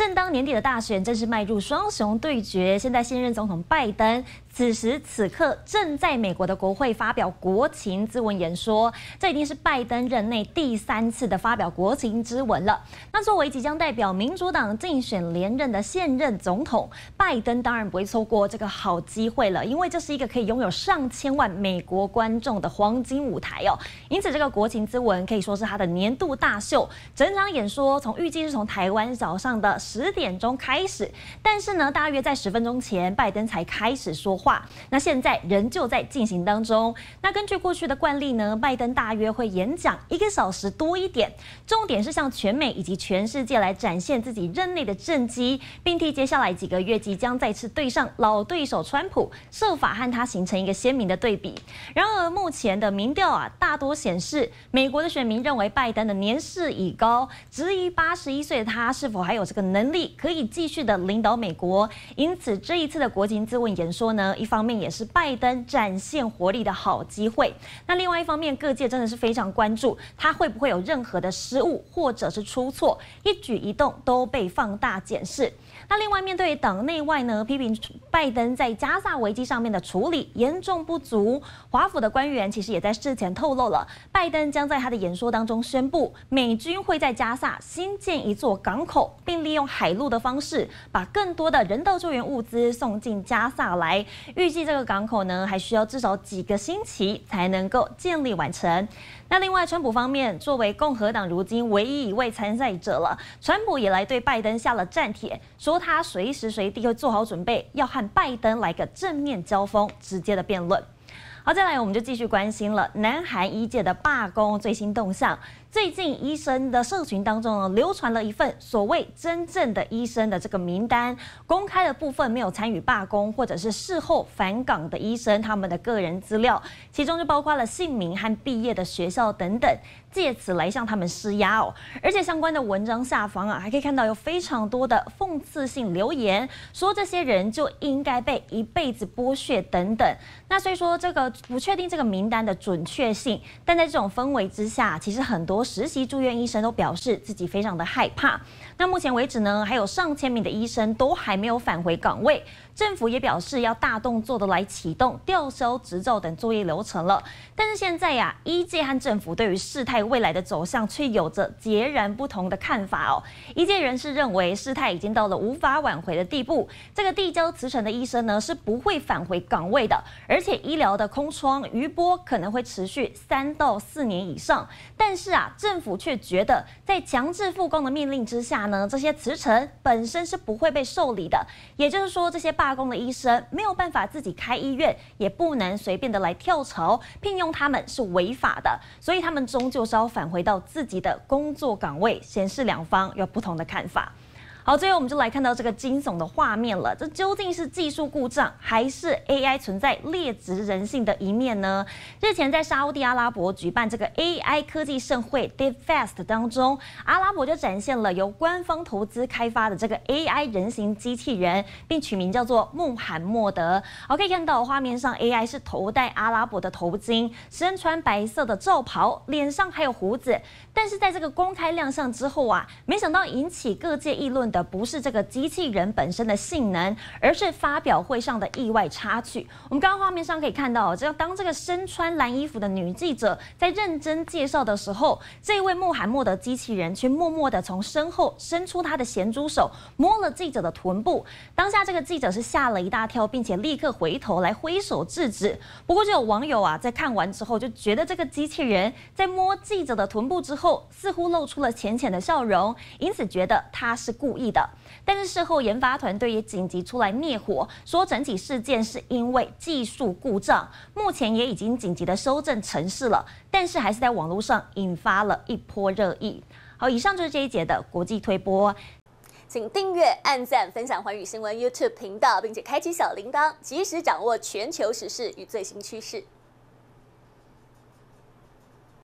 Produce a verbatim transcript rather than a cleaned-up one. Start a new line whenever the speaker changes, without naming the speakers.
正当年底的大选正式迈入双雄对决，现在现任总统拜登此时此刻正在美国的国会发表国情咨文演说，这已经是拜登任内第三次的发表国情咨文了。那作为即将代表民主党竞选连任的现任总统，拜登当然不会错过这个好机会了，因为这是一个可以拥有上千万美国观众的黄金舞台哦。因此，这个国情咨文可以说是他的年度大秀。整场演说从预计是从台湾早上的十点钟开始，但是呢，大约在十分钟前，拜登才开始说话。那现在仍旧在进行当中。那根据过去的惯例呢，拜登大约会演讲一个小时多一点，重点是向全美以及全世界来展现自己任内的政绩，并替接下来几个月即将再次对上老对手川普，设法和他形成一个鲜明的对比。然而，目前的民调啊，大多显示美国的选民认为拜登的年事已高，质疑八十一岁的他是否还有这个能力可以继续的领导美国。因此，这一次的国情咨文演说呢，一方面也是拜登展现活力的好机会。那另外一方面，各界真的是非常关注他会不会有任何的失误或者是出错，一举一动都被放大检视。那另外，面对党内外呢批评拜登在加萨危机上面的处理严重不足，华府的官员其实也在事前透露了，拜登将在他的演说当中宣布，美军会在加萨新建一座港口，并利用海陆的方式把更多的人道救援物资送进加萨来。预计这个港口呢，还需要至少几个星期才能够建立完成。那另外，川普方面，作为共和党如今唯一一位参赛者了，川普也来对拜登下了战帖，说他随时随地会做好准备，要和拜登来个正面交锋，直接的辩论。好，再来我们就继续关心了南韩医界的罢工最新动向。最近医生的社群当中呢，流传了一份所谓真正的医生的这个名单，公开的部分没有参与罢工或者是事后返岗的医生他们的个人资料，其中就包括了姓名和毕业的学校等等，借此来向他们施压哦。而且相关的文章下方啊，还可以看到有非常多的讽刺性留言，说这些人就应该被一辈子剥削等等。那所以说这个不确定这个名单的准确性，但在这种氛围之下，其实很多实习住院医生都表示自己非常的害怕。那目前为止呢，还有上千名的医生都还没有返回岗位。政府也表示要大动作的来启动吊销执照等作业流程了。但是现在呀、啊，医界和政府对于事态未来的走向却有着截然不同的看法哦。医界人士认为事态已经到了无法挽回的地步，这个递交辞呈的医生呢是不会返回岗位的，而且医疗的空窗余波可能会持续三到四年以上。但是啊，政府却觉得在强制复工的命令之下呢，这些辞呈本身是不会被受理的，也就是说这些罢工的医生没有办法自己开医院，也不能随便的来跳槽聘用他们是违法的，所以他们终究是要返回到自己的工作岗位，显示两方有不同的看法。好，最后我们就来看到这个惊悚的画面了。这究竟是技术故障，还是 A I 存在劣质人性的一面呢？日前在沙烏地阿拉伯举办这个 A I 科技盛会 DeepFest 当中，阿拉伯就展现了由官方投资开发的这个 A I 人形机器人，并取名叫做穆罕默德。好，可以看到画面上 A I 是头戴阿拉伯的头巾，身穿白色的罩袍，脸上还有胡子。但是在这个公开亮相之后啊，没想到引起各界议论的不是这个机器人本身的性能，而是发表会上的意外插曲。我们刚刚画面上可以看到，这当这个身穿蓝衣服的女记者在认真介绍的时候，这位穆罕默德机器人却默默地从身后伸出他的咸猪手，摸了记者的臀部。当下这个记者是吓了一大跳，并且立刻回头来挥手制止。不过就有网友啊，在看完之后就觉得这个机器人在摸记者的臀部之后，似乎露出了浅浅的笑容，因此觉得他是故意的。但是事后研发团队也紧急出来灭火，说整体事件是因为技术故障，目前也已经紧急的修正程式了，但是还是在网络上引发了一波热议。好，以上就是这一节的国际推播，
请订阅、按赞、分享寰宇新闻 YouTube 频道，并且开启小铃铛，及时掌握全球时事与最新趋势。